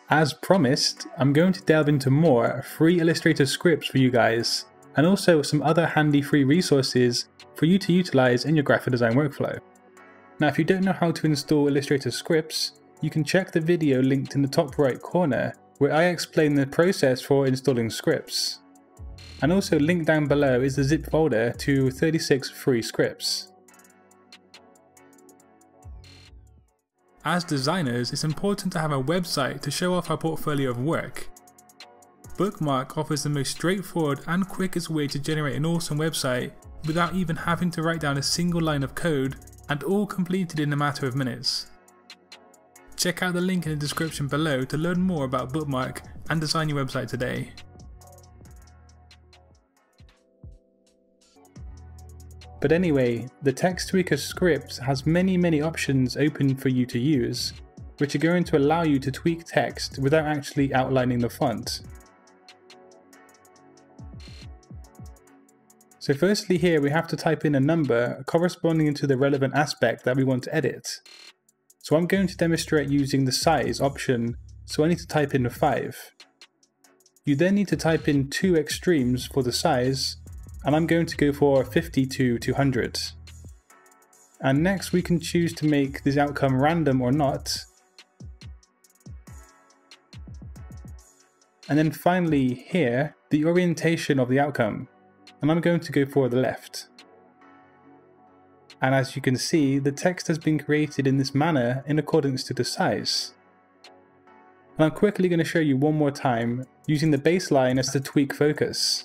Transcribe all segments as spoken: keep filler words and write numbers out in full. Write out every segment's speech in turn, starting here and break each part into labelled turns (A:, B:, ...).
A: As promised, I'm going to delve into more free Illustrator scripts for you guys, and also some other handy free resources for you to utilize in your graphic design workflow. Now, if you don't know how to install Illustrator scripts, you can check the video linked in the top right corner where I explain the process for installing scripts. And also linked down below is the zip folder to thirty-six free scripts. As designers, it's important to have a website to show off our portfolio of work. Bookmark offers the most straightforward and quickest way to generate an awesome website without even having to write down a single line of code, and all completed in a matter of minutes. Check out the link in the description below to learn more about Bookmark and design your website today. But anyway, the Text Tweaker script has many many options open for you to use, which are going to allow you to tweak text without actually outlining the font. So firstly here we have to type in a number corresponding to the relevant aspect that we want to edit. So I'm going to demonstrate using the size option, so I need to type in five. You then need to type in two extremes for the size, and I'm going to go for fifty to two hundred. And next we can choose to make this outcome random or not. And then finally here, the orientation of the outcome, and I'm going to go for the left. And as you can see, the text has been created in this manner in accordance to the size. And I'm quickly going to show you one more time using the baseline as the tweak focus.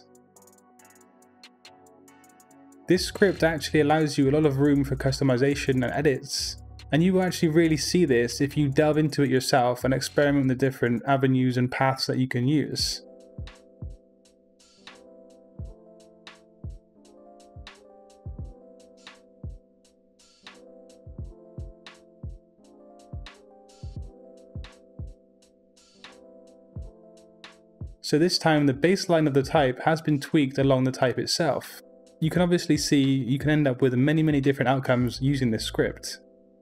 A: This script actually allows you a lot of room for customization and edits, and you will actually really see this if you delve into it yourself and experiment with the different avenues and paths that you can use. So this time the baseline of the type has been tweaked along the type itself. You can obviously see you can end up with many many different outcomes using this script.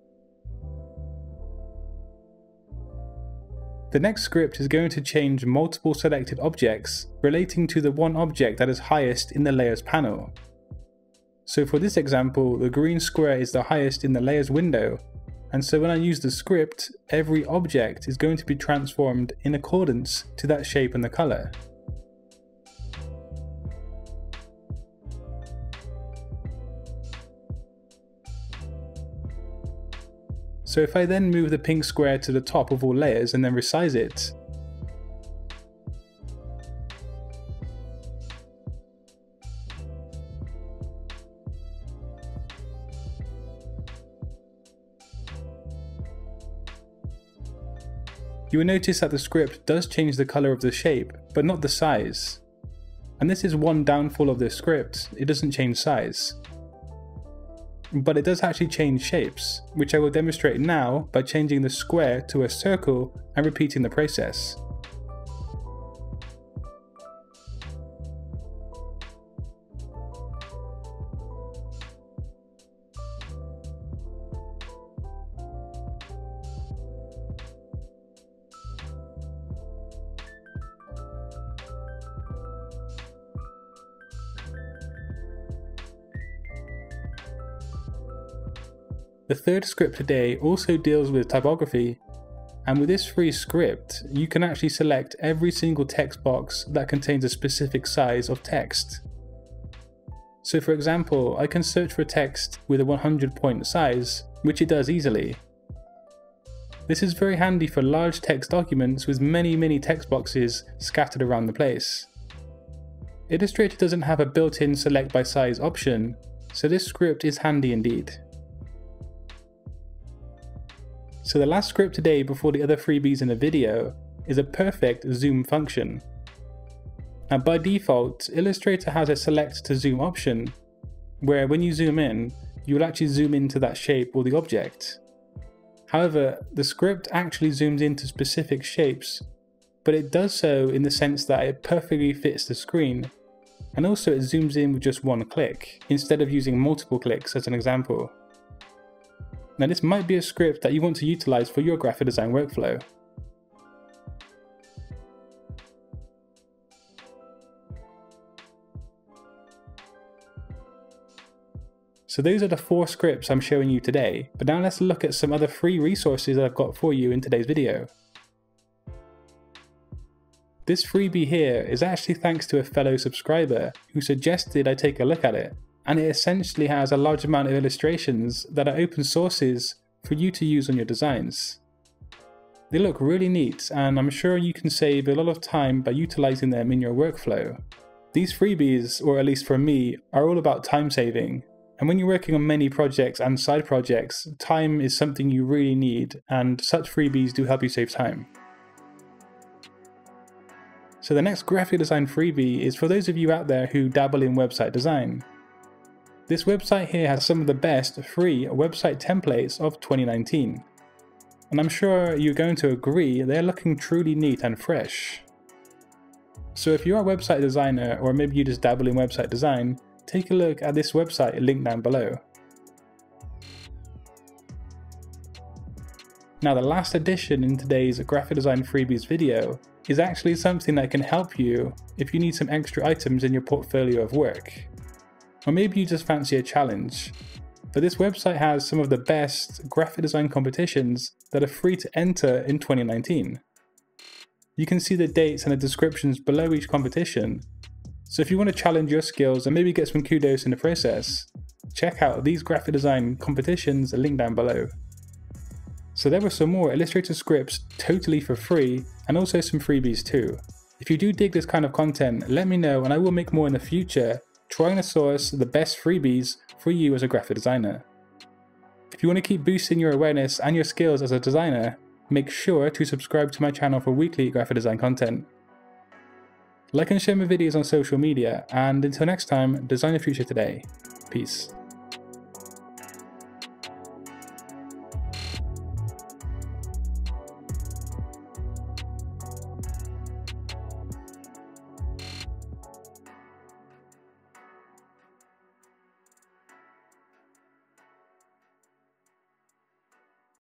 A: The next script is going to change multiple selected objects relating to the one object that is highest in the layers panel. So for this example, the green square is the highest in the layers window, and so when I use the script, every object is going to be transformed in accordance to that shape and the color. So if I then move the pink square to the top of all layers and then resize it, you will notice that the script does change the color of the shape, but not the size. And this is one downfall of this script, it doesn't change size. But it does actually change shapes, which I will demonstrate now by changing the square to a circle and repeating the process. The third script today also deals with typography, and with this free script you can actually select every single text box that contains a specific size of text. So for example, I can search for text with a one hundred point size, which it does easily. This is very handy for large text documents with many many text boxes scattered around the place. Illustrator doesn't have a built-in select by size option, so this script is handy indeed. So the last script today before the other freebies in the video is a perfect zoom function. Now by default, Illustrator has a select to zoom option, where when you zoom in, you will actually zoom into that shape or the object. However, the script actually zooms into specific shapes, but it does so in the sense that it perfectly fits the screen, and also it zooms in with just one click, instead of using multiple clicks as an example. Now this might be a script that you want to utilize for your graphic design workflow. So those are the four scripts I'm showing you today, but now let's look at some other free resources that I've got for you in today's video. This freebie here is actually thanks to a fellow subscriber who suggested I take a look at it, and it essentially has a large amount of illustrations that are open sources for you to use on your designs. They look really neat, and I'm sure you can save a lot of time by utilizing them in your workflow. These freebies, or at least for me, are all about time saving, and when you're working on many projects and side projects, time is something you really need, and such freebies do help you save time. So the next graphic design freebie is for those of you out there who dabble in website design. This website here has some of the best free website templates of twenty nineteen. And I'm sure you're going to agree they're looking truly neat and fresh. So if you're a website designer, or maybe you just dabble in website design, take a look at this website linked down below. Now the last addition in today's graphic design freebies video is actually something that can help you if you need some extra items in your portfolio of work. Or maybe you just fancy a challenge. But this website has some of the best graphic design competitions that are free to enter in twenty nineteen. You can see the dates and the descriptions below each competition. So if you want to challenge your skills and maybe get some kudos in the process, check out these graphic design competitions linked down below. So there were some more Illustrator scripts totally for free, and also some freebies too. If you do dig this kind of content, let me know and I will make more in the future, trying to source the best freebies for you as a graphic designer. If you want to keep boosting your awareness and your skills as a designer, make sure to subscribe to my channel for weekly graphic design content. Like and share my videos on social media, and until next time, design the future today. Peace.